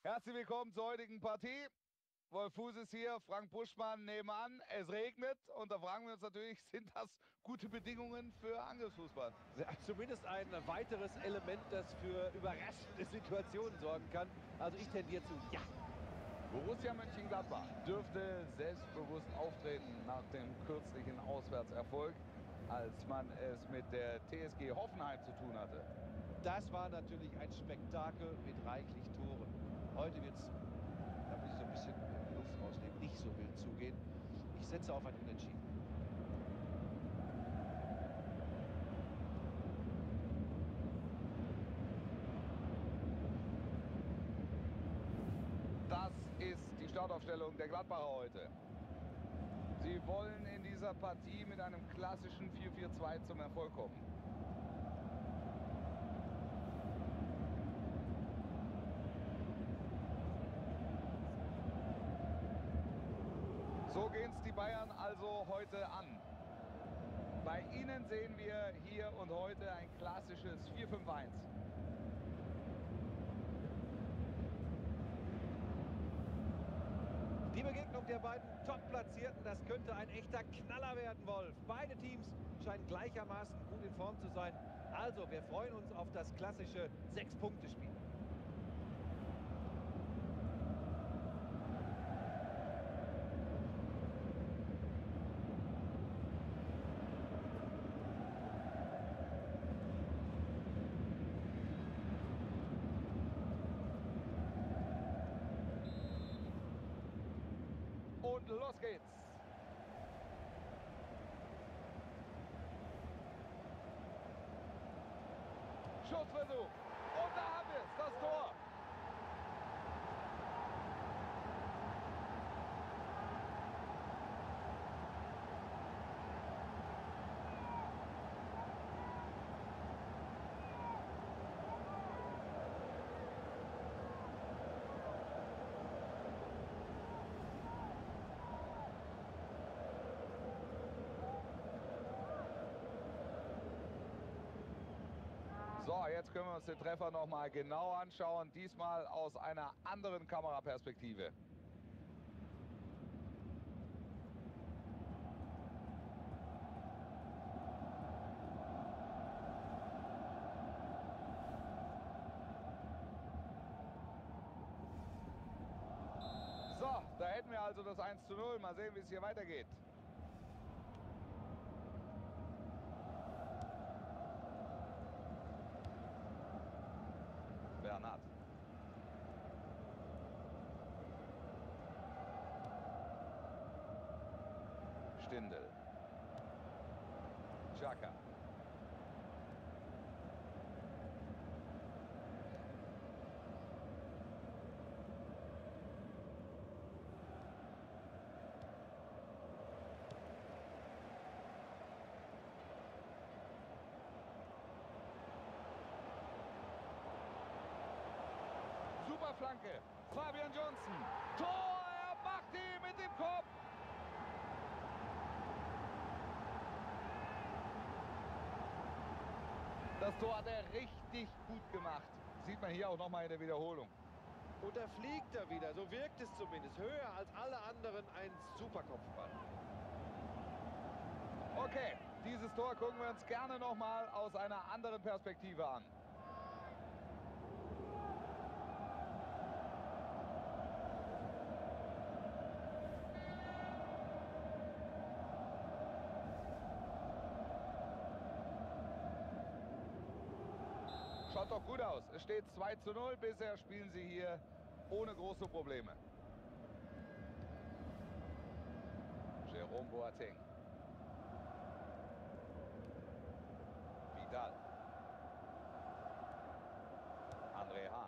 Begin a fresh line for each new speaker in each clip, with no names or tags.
Herzlich willkommen zur heutigen Partie. Wolf Fuß ist hier, Frank Buschmann nebenan. Es regnet und da fragen wir uns natürlich, sind das gute Bedingungen für Angriffsfußball?
Ja, zumindest ein weiteres Element, das für überraschende Situationen sorgen kann. Also ich tendiere zu ja.
Borussia Mönchengladbach dürfte selbstbewusst auftreten nach dem kürzlichen Auswärtserfolg, als man es mit der TSG Hoffenheim zu tun hatte.
Das war natürlich ein Spektakel mit reichlich Toren. Heute wird es, da muss ich so ein bisschen Luft rausnehmen, nicht so wild zugehen. Ich setze auf ein Unentschieden.
Das ist die Startaufstellung der Gladbacher heute. Sie wollen in dieser Partie mit einem klassischen 4-4-2 zum Erfolg kommen. So gehen es die Bayern also heute an. Bei ihnen sehen wir hier und heute ein klassisches 4-5-1.
Die Begegnung der beiden Top-Platzierten, das könnte ein echter Knaller werden, Wolf. Beide Teams scheinen gleichermaßen gut in Form zu sein. Also, wir freuen uns auf das klassische 6-Punkte-Spiel.
Und los geht's. Schussversuch. Und da haben wir es, das Tor. So, jetzt können wir uns den Treffer noch mal genau anschauen. Diesmal aus einer anderen Kameraperspektive. So, da hätten wir also das 1:0. Mal sehen, wie es hier weitergeht. Bernhard. Stindl. Xhaka. Super Flanke. Fabian Johnson. Tor! Er macht die mit dem Kopf. Das Tor hat er richtig gut gemacht. Sieht man hier auch nochmal in der Wiederholung.
Und da fliegt er wieder, so wirkt es zumindest. Höher als alle anderen, ein Superkopfball.
Okay, dieses Tor gucken wir uns gerne nochmal aus einer anderen Perspektive an. Schaut doch gut aus. Es steht 2:0. Bisher spielen sie hier ohne große Probleme. Jerome Boateng. Vidal. André Hahn.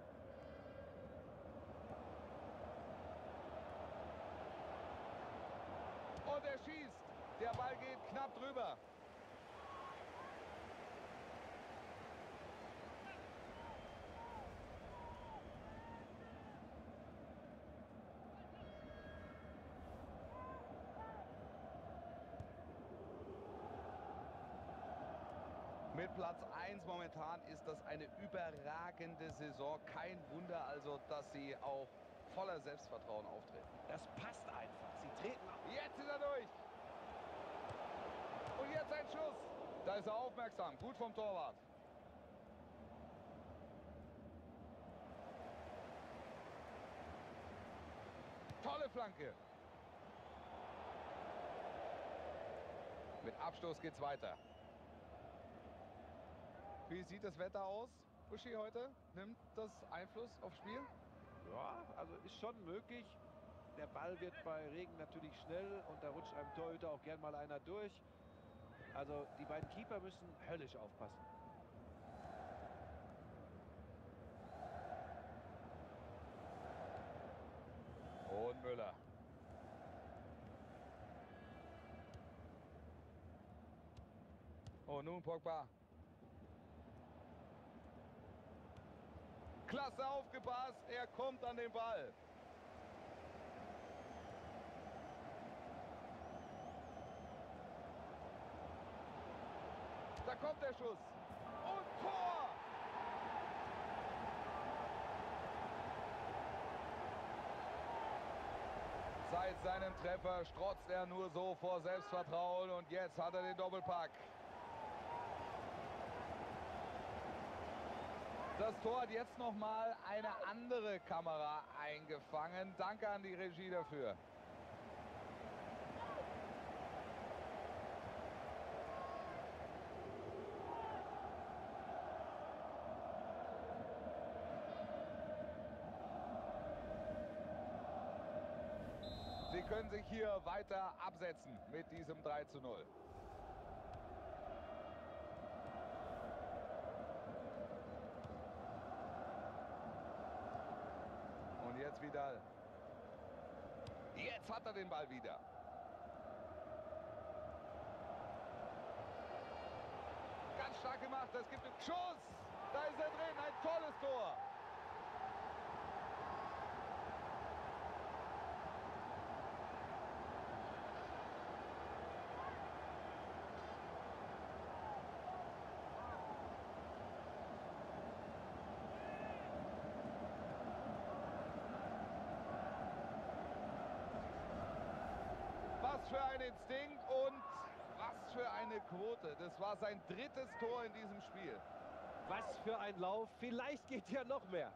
Und er schießt. Der Ball geht knapp drüber. Mit Platz 1 momentan ist das eine überragende Saison. Kein Wunder also, dass sie auch voller Selbstvertrauen auftreten.
Das passt einfach. Sie treten auf.
Jetzt ist er durch. Und jetzt ein Schuss. Da ist er aufmerksam. Gut vom Torwart. Tolle Flanke. Mit Abstoß geht's weiter. Wie sieht das Wetter aus, Uschi, heute? Nimmt das Einfluss aufs Spiel?
Ja, also ist schon möglich. Der Ball wird bei Regen natürlich schnell und da rutscht einem Torhüter auch gern mal einer durch. Also die beiden Keeper müssen höllisch aufpassen.
Und Müller. Oh, nun Pogba. Klasse aufgepasst, er kommt an den Ball. Da kommt der Schuss. Und Tor! Seit seinem Treffer strotzt er nur so vor Selbstvertrauen und jetzt hat er den Doppelpack. Das Tor hat jetzt noch mal eine andere Kamera eingefangen. Danke an die Regie dafür. Sie können sich hier weiter absetzen mit diesem 3:0. Und jetzt wieder. Jetzt hat er den Ball wieder. Ganz stark gemacht. Das gibt einen Schuss. Da ist er drin. Ein tolles Tor. Was für ein Instinkt und was für eine Quote. Das war sein drittes Tor in diesem Spiel.
Was für ein Lauf. Vielleicht geht ja noch mehr.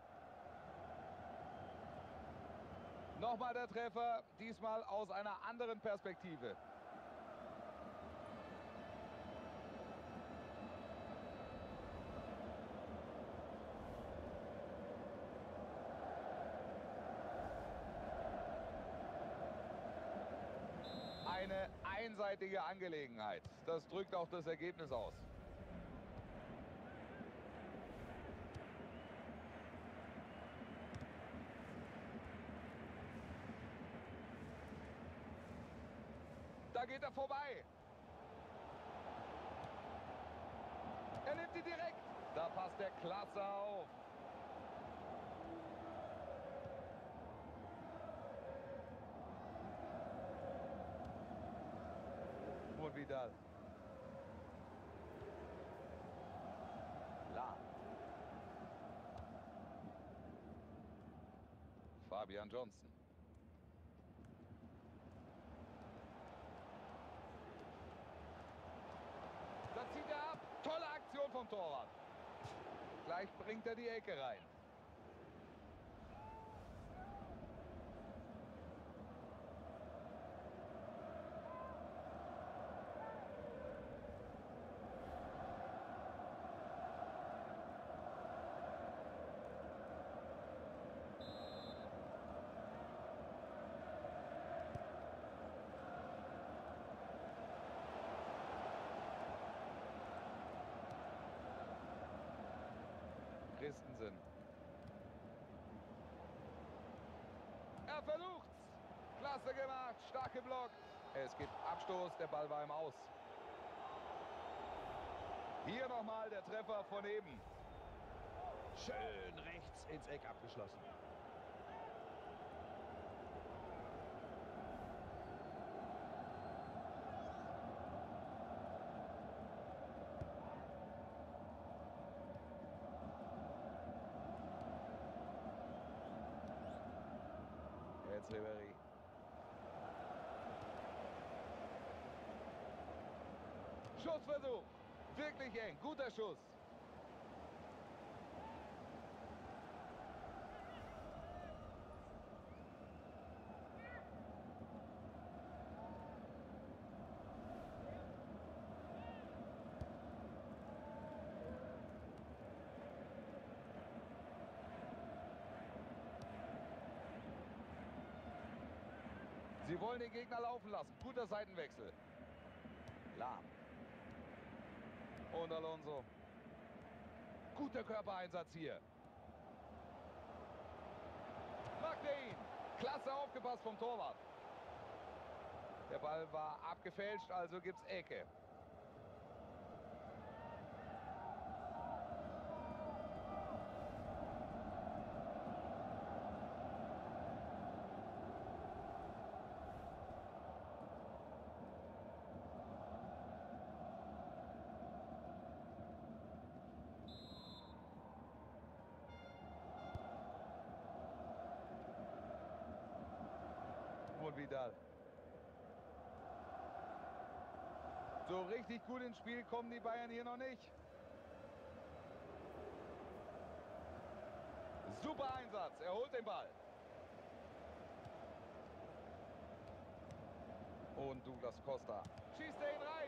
Nochmal der Treffer, diesmal aus einer anderen Perspektive. Eine einseitige Angelegenheit. Das drückt auch das Ergebnis aus. Da geht er vorbei. Er nimmt ihn direkt. Da passt der klasse auf. Und Vidal. La. Fabian Johnson. Da zieht er ab. Tolle Aktion vom Torwart. Gleich bringt er die Ecke rein. Christensen. Er versucht's. Klasse gemacht, stark geblockt. Es gibt Abstoß, der Ball war im Aus. Hier nochmal der Treffer von eben.
Schön rechts ins Eck abgeschlossen.
Nils Ribery. Schussversuch. Wirklich eng. Guter Schuss. Sie wollen den Gegner laufen lassen. Guter Seitenwechsel. Lahm. Und Alonso. Guter Körpereinsatz hier. Macht er ihn. Klasse aufgepasst vom Torwart. Der Ball war abgefälscht, also gibt es Ecke. Und Vidal. So richtig gut ins Spiel kommen die Bayern hier noch nicht. Super Einsatz, er holt den Ball. Und Douglas Costa. Schießt er ihn rein.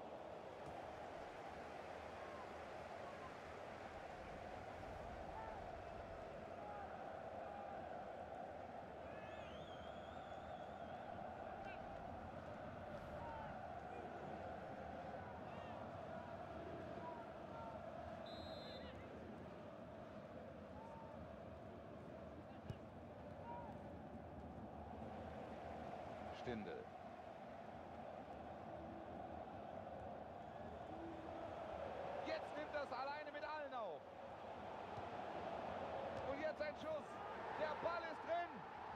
Stindl. Jetzt nimmt das alleine mit allen auf. Und jetzt ein Schuss. Der Ball ist drin.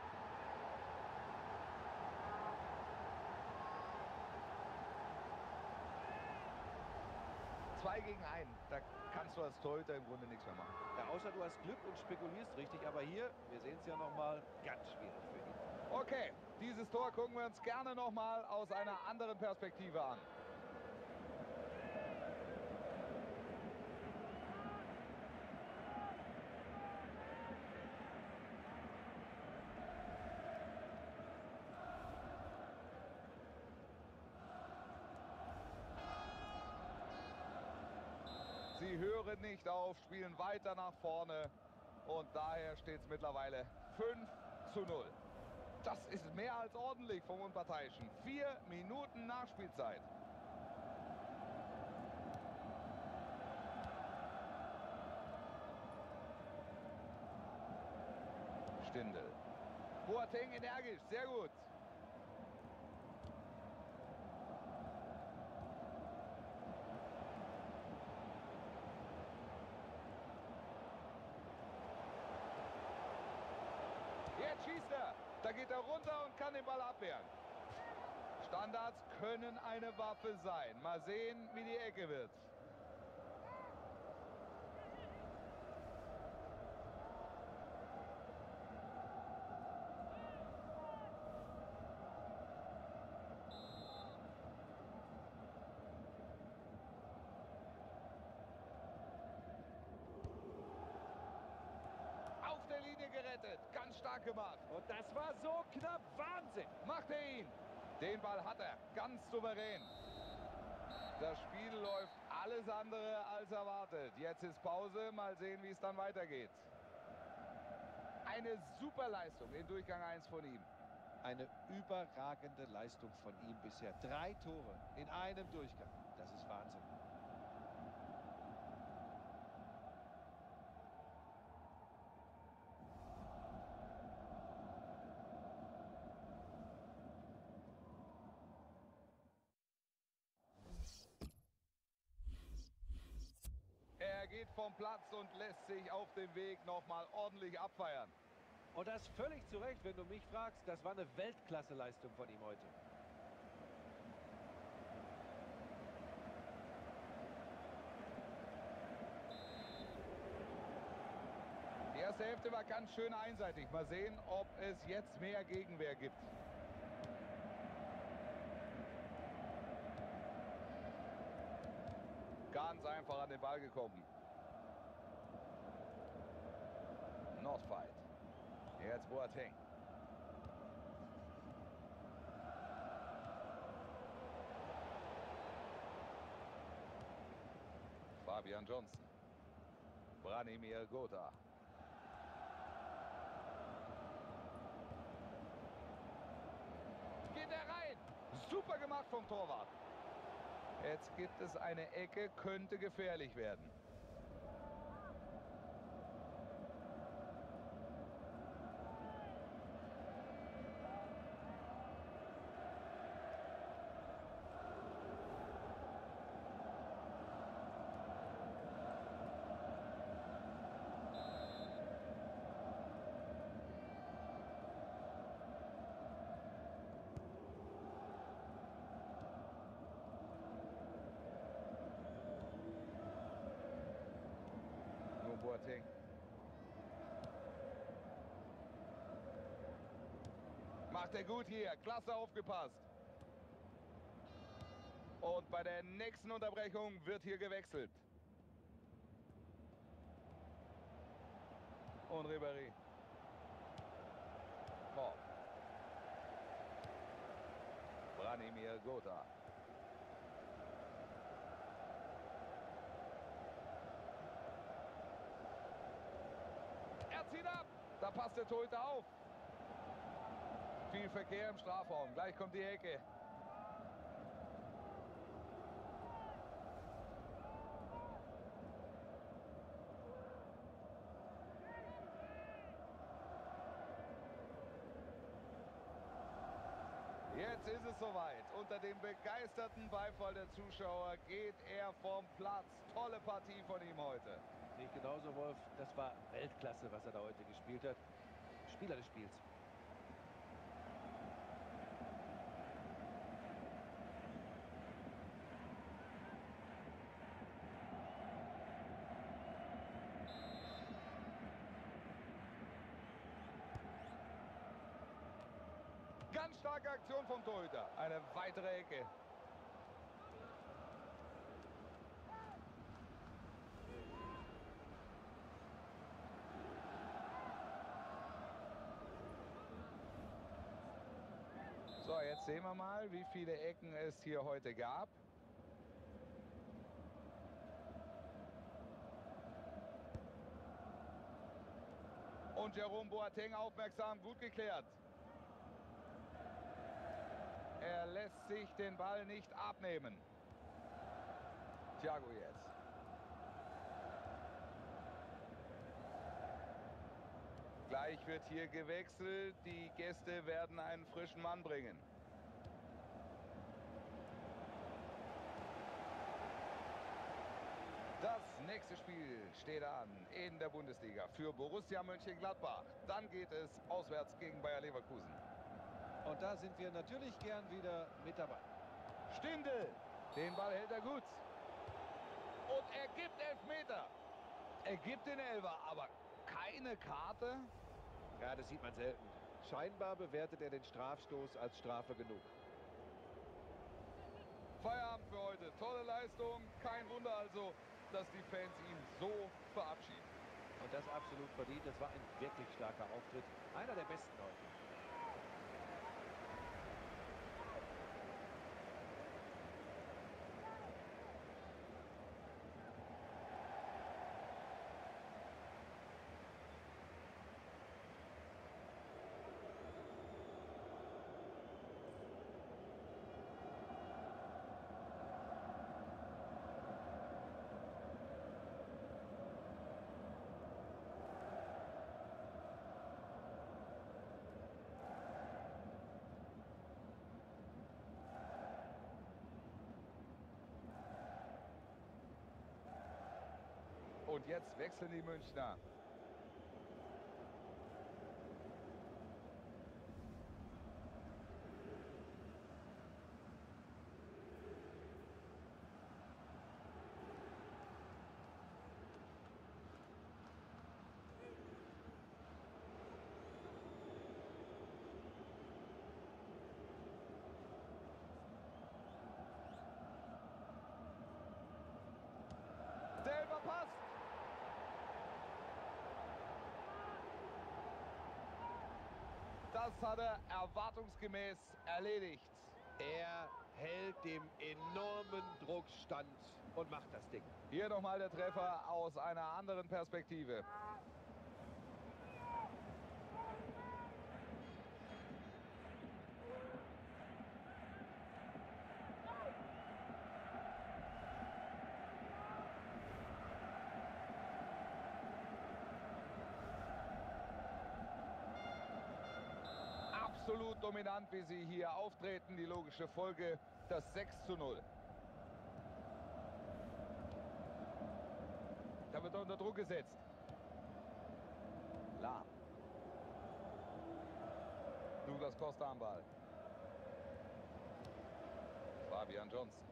Zwei gegen einen. Da kannst du als Torhüter im Grunde nichts mehr machen.
Ja, außer du hast Glück und spekulierst richtig. Aber hier, wir sehen es ja nochmal, ganz schwierig für ihn.
Okay, dieses Tor gucken wir uns gerne nochmal aus einer anderen Perspektive an. Sie hören nicht auf, spielen weiter nach vorne und daher steht es mittlerweile 5:0. Das ist mehr als ordentlich vom Unparteiischen. 4 Minuten Nachspielzeit. Stindl. Boateng energisch, sehr gut. Jetzt schießt er. Da geht er runter und kann den Ball abwehren. Standards können eine Waffe sein. Mal sehen, wie die Ecke wird. Auf der Linie gerettet. Ganz stark gemacht.
Und das war so knapp. Wahnsinn.
Macht er ihn. Den Ball hat er. Ganz souverän. Das Spiel läuft alles andere als erwartet. Jetzt ist Pause. Mal sehen, wie es dann weitergeht. Eine super Leistung in Durchgang 1 von ihm.
Eine überragende Leistung von ihm bisher. 3 Tore in einem Durchgang. Das ist Wahnsinn.
Er geht vom Platz und lässt sich auf dem Weg nochmal ordentlich abfeiern.
Und das völlig zu Recht, wenn du mich fragst. Das war eine Weltklasse-Leistung von ihm heute.
Die erste Hälfte war ganz schön einseitig. Mal sehen, ob es jetzt mehr Gegenwehr gibt. Ganz einfach an den Ball gekommen. Nordfight. Jetzt Boateng. Fabian Johnson. Branimir Gotha. Geht er rein. Super gemacht vom Torwart. Jetzt gibt es eine Ecke, könnte gefährlich werden. Boateng. Macht er gut hier. Klasse aufgepasst. Und bei der nächsten Unterbrechung wird hier gewechselt. Und Ribéry. Oh. Branimir Gotha. Er zieht ab. Da passt der Torhüter auf. Viel Verkehr im Strafraum. Gleich kommt die Ecke. Jetzt ist es soweit. Unter dem begeisterten Beifall der Zuschauer geht er vom Platz. Tolle Partie von ihm heute.
Nicht genauso, Wolf. Das war Weltklasse, was er da heute gespielt hat. Spieler des Spiels.
Ganz starke Aktion vom Torhüter. Eine weitere Ecke. So, jetzt sehen wir mal, wie viele Ecken es hier heute gab. Und Jerome Boateng aufmerksam, gut geklärt. Er lässt sich den Ball nicht abnehmen. Thiago jetzt. Gleich wird hier gewechselt. Die Gäste werden einen frischen Mann bringen. Das nächste Spiel steht an in der Bundesliga für Borussia Mönchengladbach. Dann geht es auswärts gegen Bayer Leverkusen.
Und da sind wir natürlich gern wieder mit dabei.
Stindl, den Ball hält er gut. Und er gibt Elfmeter. Er gibt den Elfer, aber keine Karte.
Ja, das sieht man selten. Scheinbar bewertet er den Strafstoß als Strafe genug.
Feierabend für heute. Tolle Leistung. Kein Wunder also, dass die Fans ihn so verabschieden.
Und das absolut verdient. Das war ein wirklich starker Auftritt. Einer der besten heute.
Und jetzt wechseln die Münchner. Das hat er erwartungsgemäß erledigt.
Er hält dem enormen Druck stand und macht das Ding.
Hier nochmal der Treffer aus einer anderen Perspektive. Absolut dominant, wie sie hier auftreten. Die logische Folge, das 6:0. Da wird er unter Druck gesetzt. Lahm. Douglas Costa am Ball. Fabian Johnson.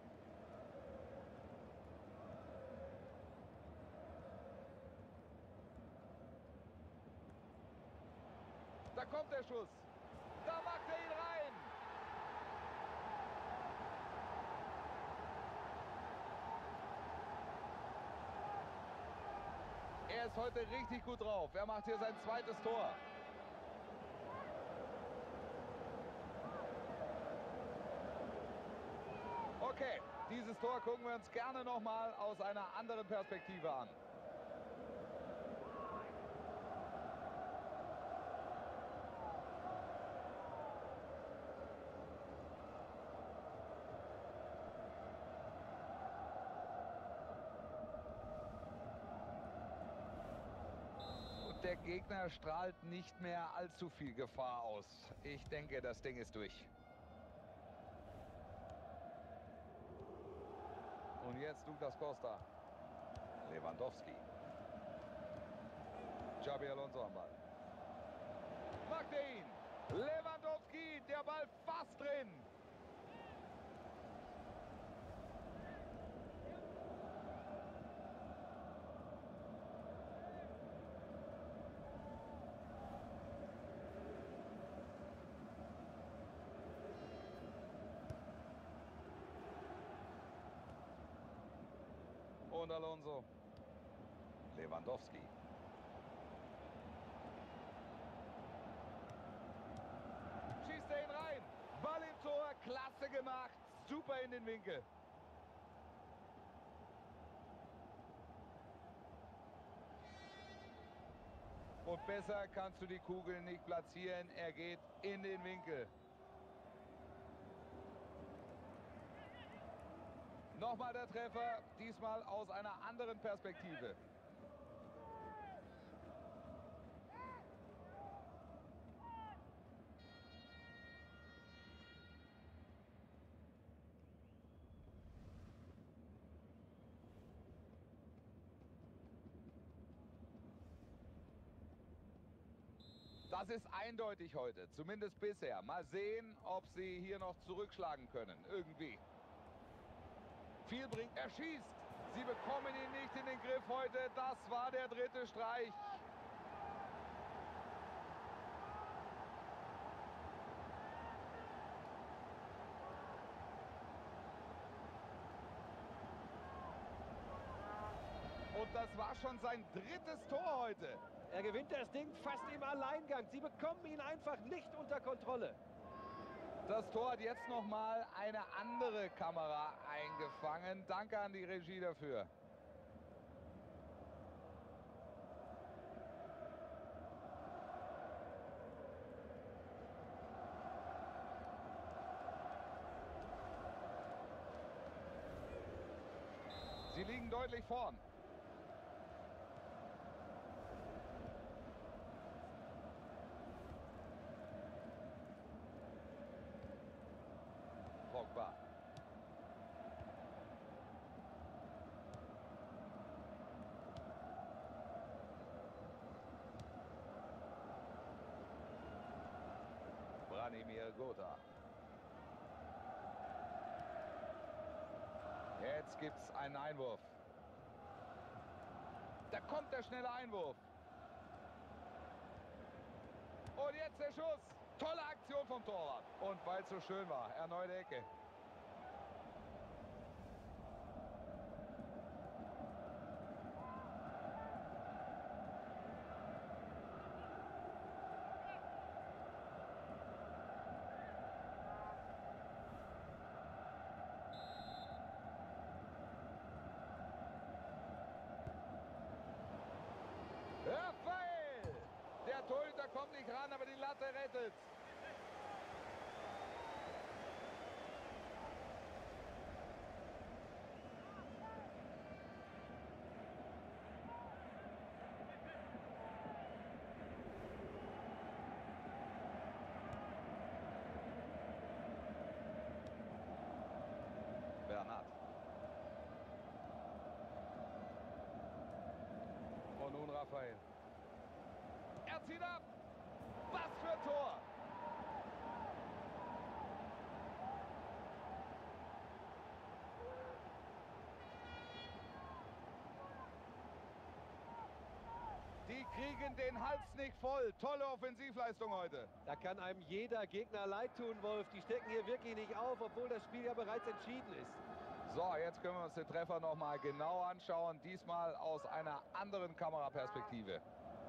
Da kommt der Schuss. Da macht er ihn rein. Er ist heute richtig gut drauf. Er macht hier sein zweites Tor. Okay, dieses Tor gucken wir uns gerne nochmal aus einer anderen Perspektive an. Der Gegner strahlt nicht mehr allzu viel Gefahr aus. Ich denke, das Ding ist durch. Und jetzt Douglas Costa. Lewandowski. Xabi Alonso am Ball. Macht er ihn. Lewandowski, der Ball fast drin. Und Alonso. Lewandowski. Schießt er ihn rein. Ball im Tor. Klasse gemacht. Super in den Winkel. Und besser kannst du die Kugel nicht platzieren. Er geht in den Winkel. Nochmal der Treffer, diesmal aus einer anderen Perspektive. Das ist eindeutig heute, zumindest bisher. Mal sehen, ob sie hier noch zurückschlagen können, irgendwie. Viel bringt, er schießt. Sie bekommen ihn nicht in den Griff heute. Das war der dritte Streich. Und das war schon sein drittes Tor heute.
Er gewinnt das Ding fast im Alleingang. Sie bekommen ihn einfach nicht unter Kontrolle.
Das Tor hat jetzt nochmal eine andere Kamera eingefangen. Danke an die Regie dafür. Sie liegen deutlich vorn. Pogba. Branimir Gotha. Jetzt gibt's einen Einwurf. Da kommt der schnelle Einwurf. Und jetzt der Schuss. Tolle Aktion vom Torwart. Und weil es so schön war, erneute Ecke. Latte rettet. Bernat. Und nun Raphael. Er zieht ab. Was für ein Tor. Die kriegen den Hals nicht voll. Tolle Offensivleistung heute.
Da kann einem jeder Gegner leid tun, Wolf. Die stecken hier wirklich nicht auf, obwohl das Spiel ja bereits entschieden ist.
So, jetzt können wir uns den Treffer noch mal genau anschauen. Diesmal aus einer anderen Kameraperspektive.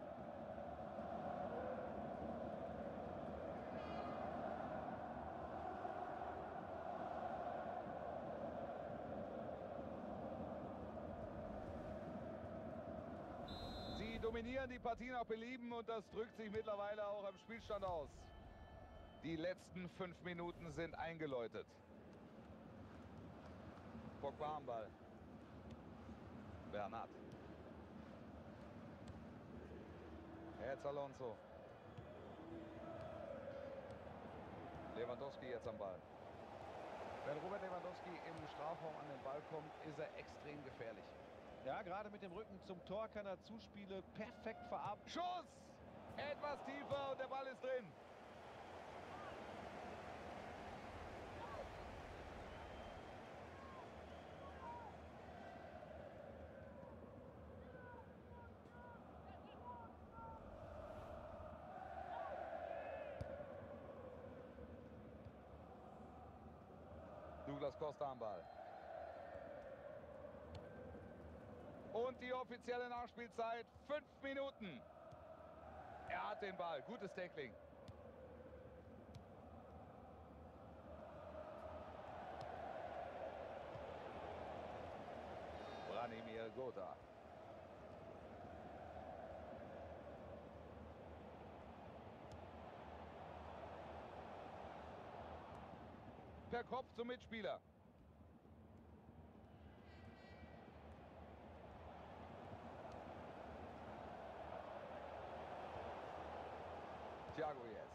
Sie dominieren die Partie nach Belieben und das drückt sich mittlerweile auch am Spielstand aus. Die letzten 5 Minuten sind eingeläutet. Pogba am Ball. Bernat. Jetzt Alonso. Lewandowski jetzt am Ball. Wenn Robert Lewandowski im Strafraum an den Ball kommt, ist er extrem gefährlich.
Ja, gerade mit dem Rücken zum Tor kann er Zuspiele perfekt verarbeiten.
Schuss! Etwas tiefer und der Ball ist drin. Douglas Costa am Ball. Und die offizielle Nachspielzeit 5 Minuten. Er hat den Ball. Gutes Tackling. Branimir Gotha. Per Kopf zum Mitspieler. Thiago jetzt.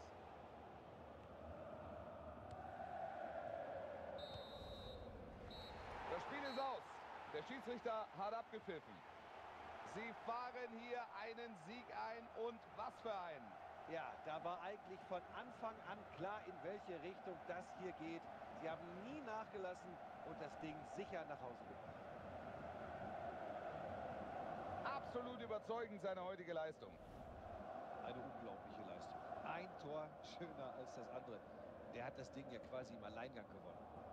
Das Spiel ist aus. Der Schiedsrichter hat abgepfiffen. Sie fahren hier einen Sieg ein und was für einen.
Ja, da war eigentlich von Anfang an klar, in welche Richtung das hier geht. Sie haben nie nachgelassen und das Ding sicher nach Hause gebracht.
Absolut überzeugend seine heutige Leistung.
Eine unglaubliche Leistung. Ein Tor schöner als das andere. Der hat das Ding ja quasi im Alleingang gewonnen.